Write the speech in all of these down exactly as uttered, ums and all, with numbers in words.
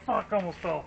Fuck, almost fell.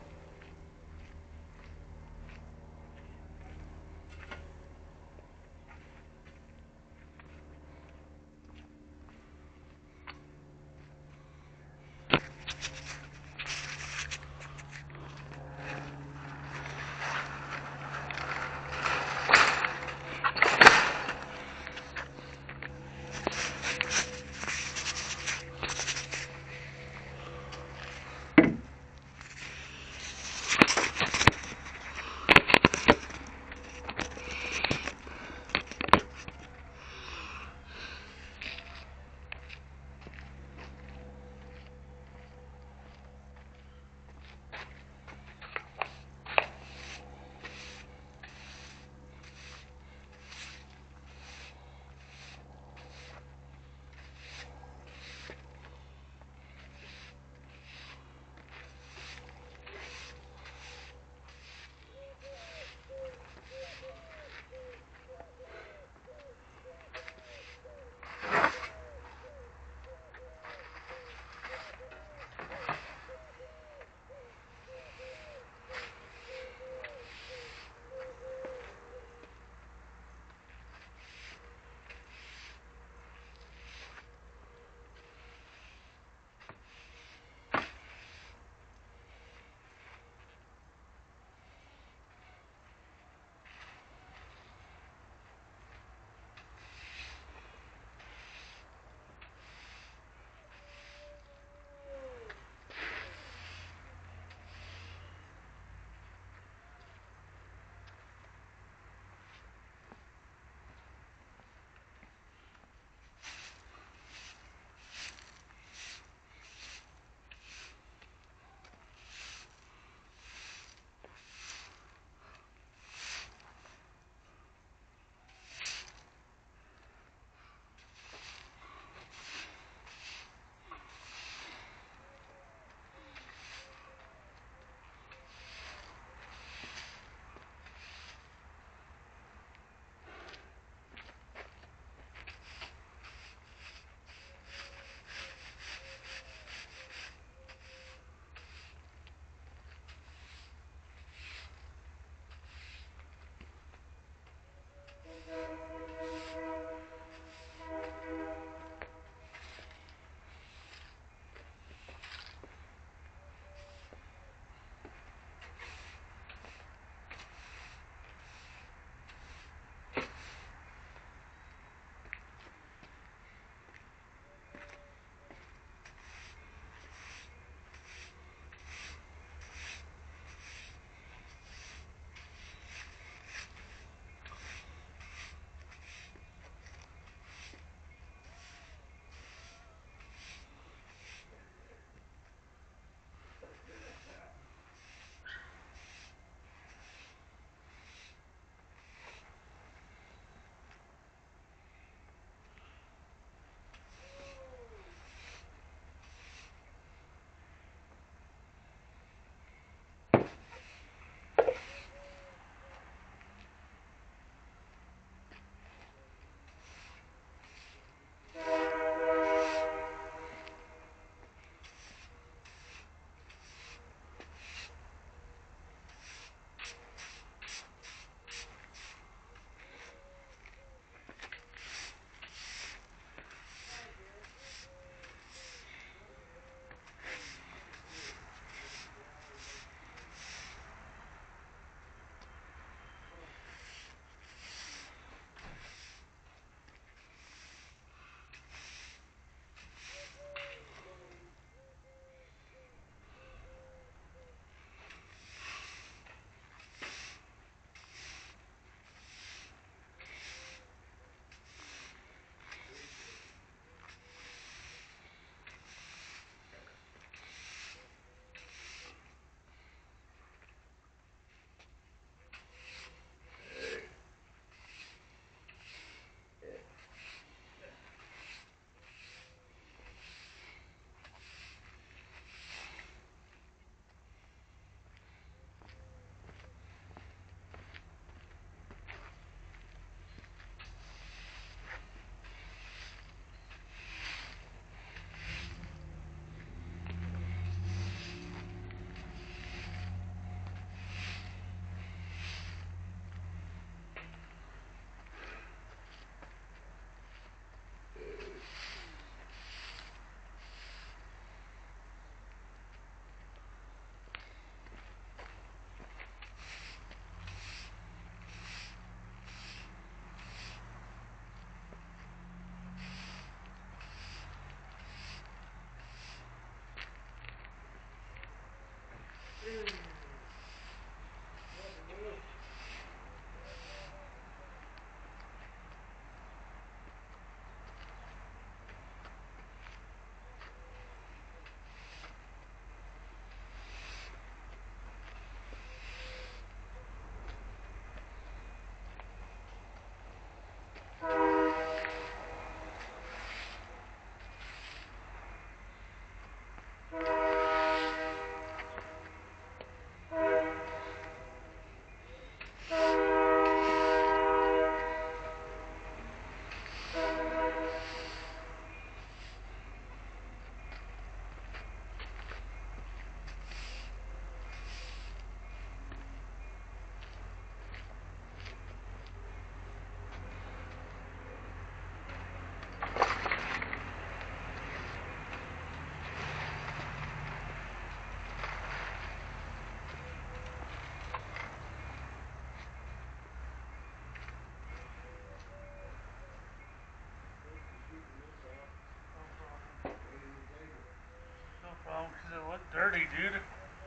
dirty, dude.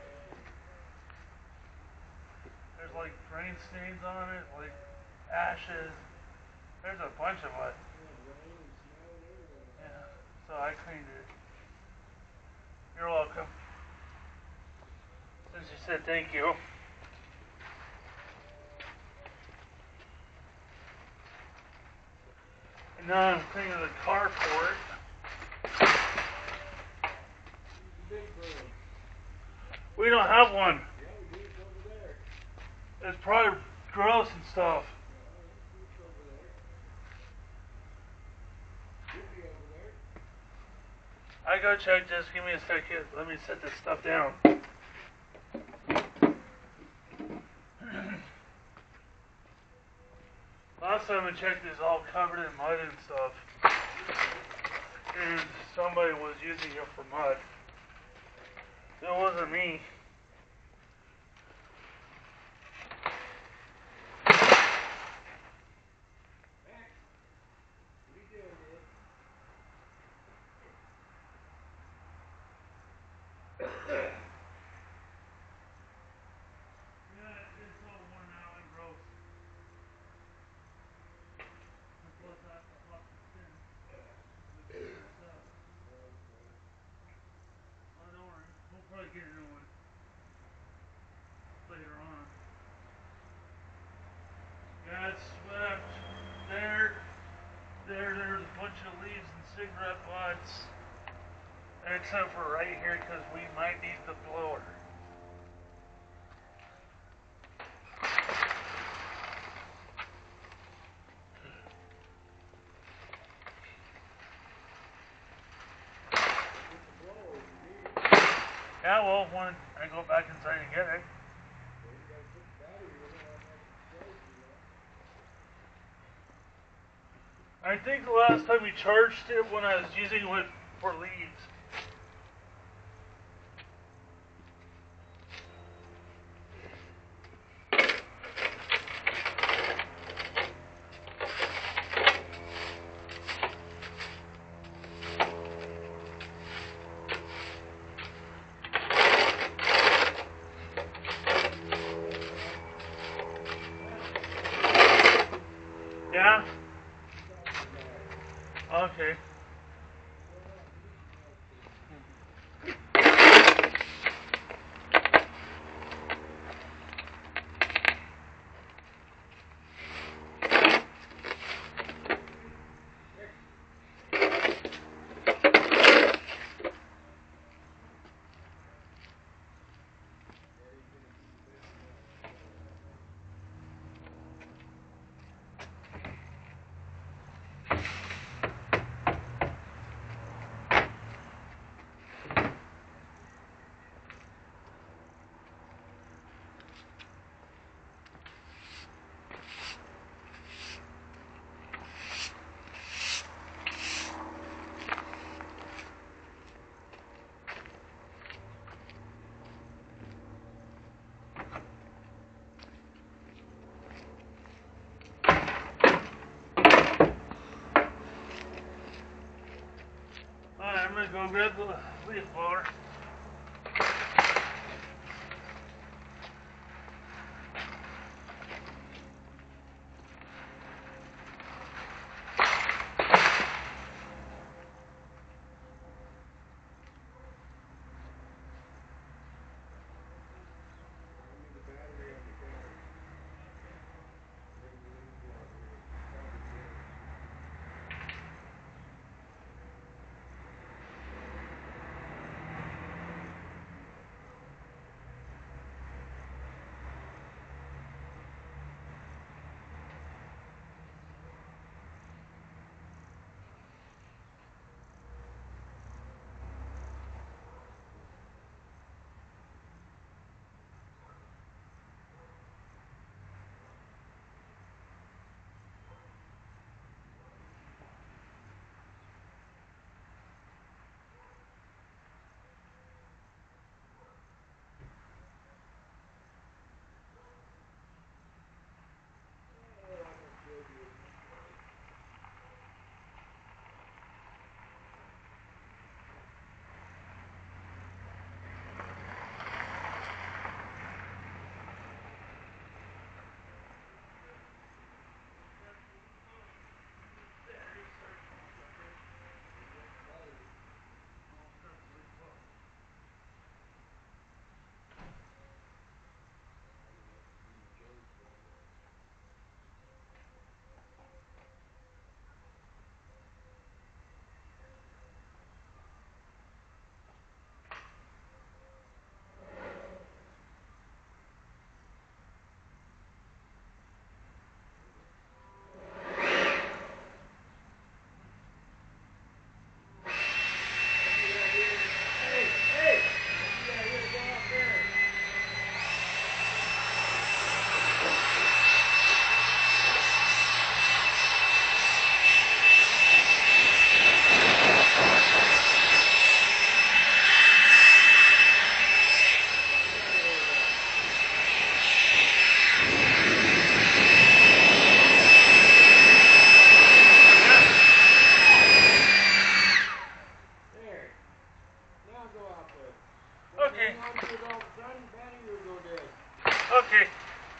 There's like rain stains on it, like ashes. There's a bunch of it. Yeah, so I cleaned it. You're welcome. Since you said thank you. And now I'm cleaning the carport. We don't have one. It's probably gross and stuff. I go check, just give me a second. Let me set this stuff down. Last time I checked, it's all covered in mud and stuff. And somebody was using it for mud. It wasn't me. Probably get a new one later on. Yeah, it's swept. There, there, there's a bunch of leaves and cigarette butts. Except for right here, because we might need the blower. Yeah, well, when I go back inside and get it. I think the last time we charged it when I was using it for leaves. Yeah? Okay. Alright, I'm gonna go grab the leaf blower. Okay. Okay.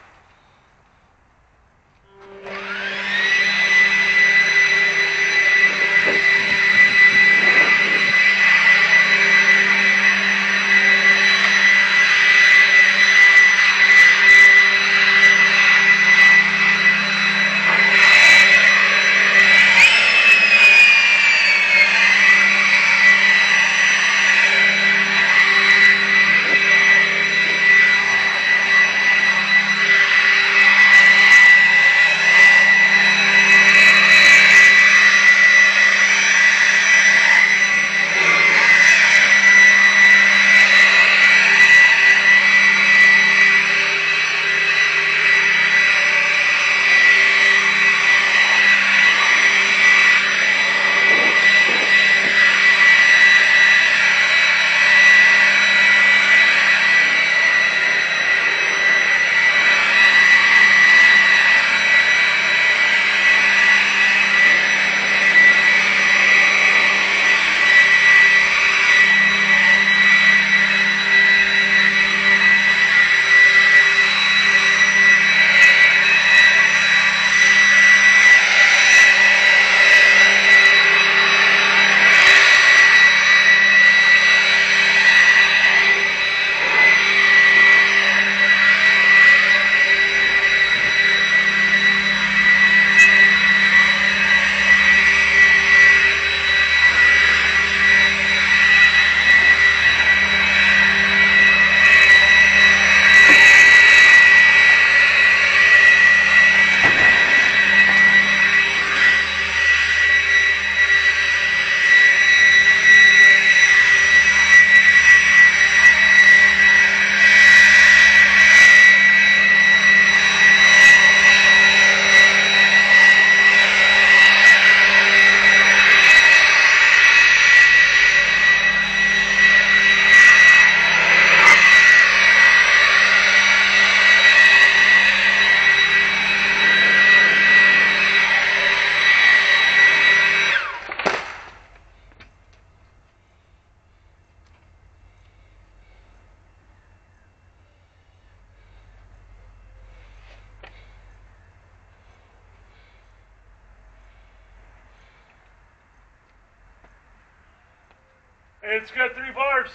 It's got three bars.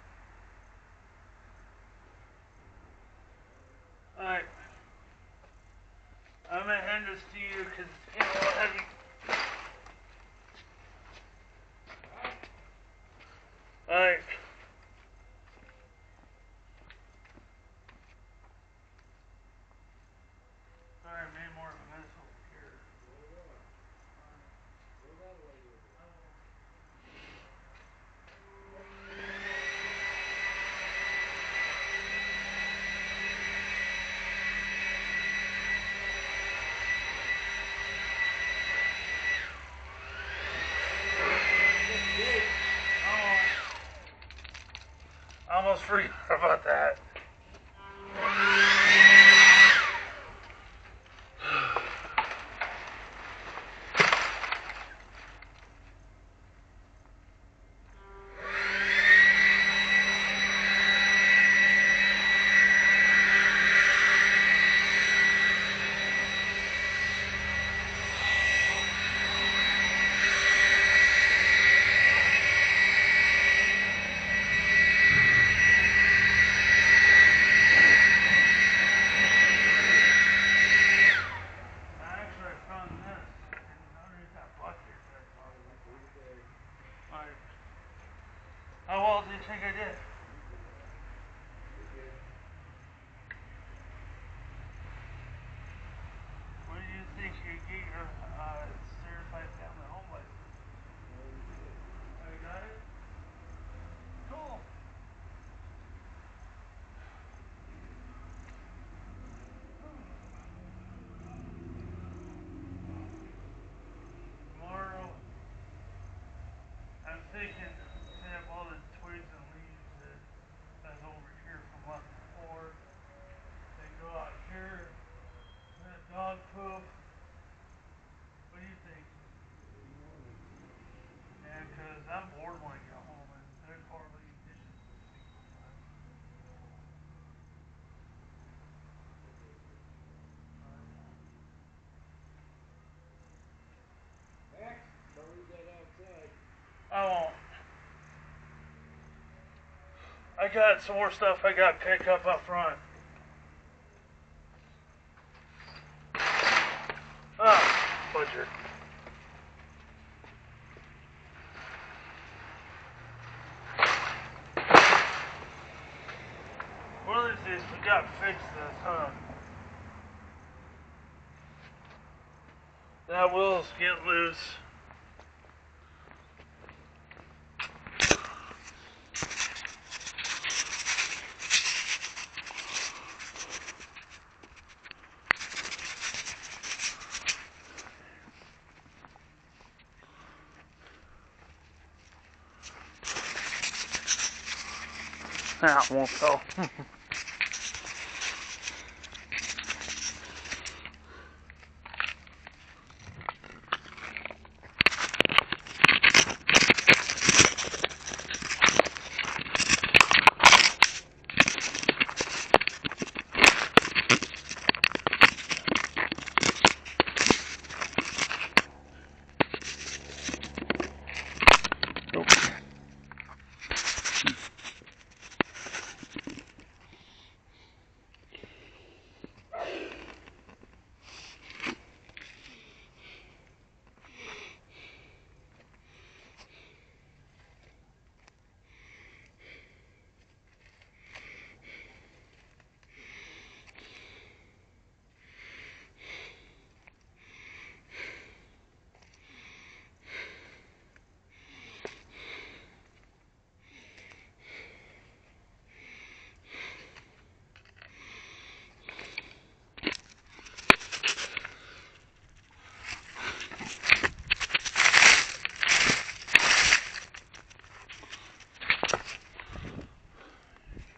Alright. I'm going to hand this to you because it's getting a little heavy. Alright. Sorry, I made more of a mess over here. I almost forgot about that. How well do you think I did? When do you think you get your uh, certified family home license? Oh, you got it? Cool. Tomorrow, I'm thinking, clean up all the twigs and leaves that that's over here from month before. They go out here, that dog poop. What do you think? Yeah, because I'm bored when I get home and there's hardly dishes. I won't. I got some more stuff I got to pick up up front. Ah, budger. One of these days we got to fix this, huh? That wheel's getting loose. That won't go.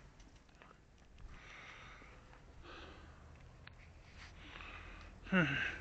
Hmm.